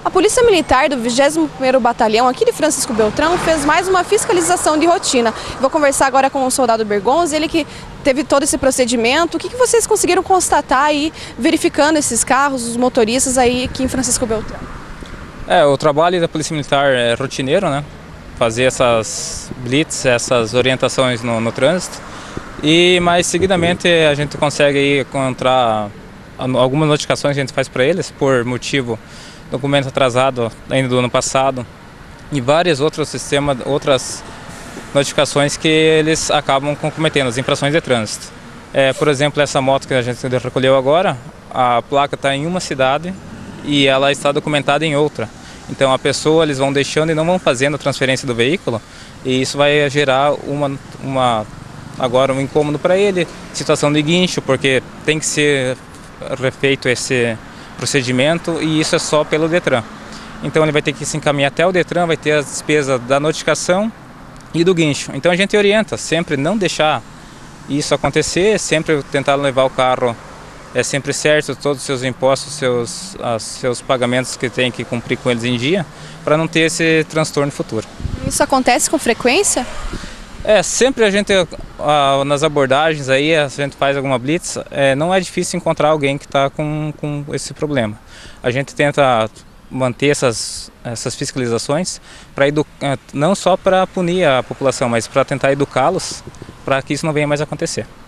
A Polícia Militar do 21º Batalhão aqui de Francisco Beltrão fez mais uma fiscalização de rotina. Vou conversar agora com o soldado Bergonzi, ele que teve todo esse procedimento. O que vocês conseguiram constatar aí, verificando esses carros, os motoristas aí aqui em Francisco Beltrão? O trabalho da Polícia Militar é rotineiro, né? Fazer essas blitz, essas orientações no trânsito. Mas seguidamente a gente consegue aí encontrar algumas notificações que a gente faz para eles por motivo documento atrasado ainda do ano passado e vários outros sistemas, outras notificações que eles acabam cometendo, as infrações de trânsito. Por exemplo, essa moto que a gente recolheu agora, a placa está em uma cidade e ela está documentada em outra. Então a pessoa, eles vão deixando e não vão fazendo a transferência do veículo e isso vai gerar agora um incômodo para ele, situação de guincho, porque tem que ser refeito esse procedimento e isso é só pelo Detran. Então ele vai ter que se encaminhar até o Detran, vai ter as despesas da notificação e do guincho. Então a gente orienta sempre não deixar isso acontecer, sempre tentar levar o carro sempre certo, todos os seus impostos, seus pagamentos que tem que cumprir com eles em dia, para não ter esse transtorno futuro. Isso acontece com frequência? Sempre a gente, nas abordagens aí, a gente faz alguma blitz, não é difícil encontrar alguém que está com esse problema. A gente tenta manter essas fiscalizações, não só para punir a população, mas para tentar educá-los, para que isso não venha mais acontecer.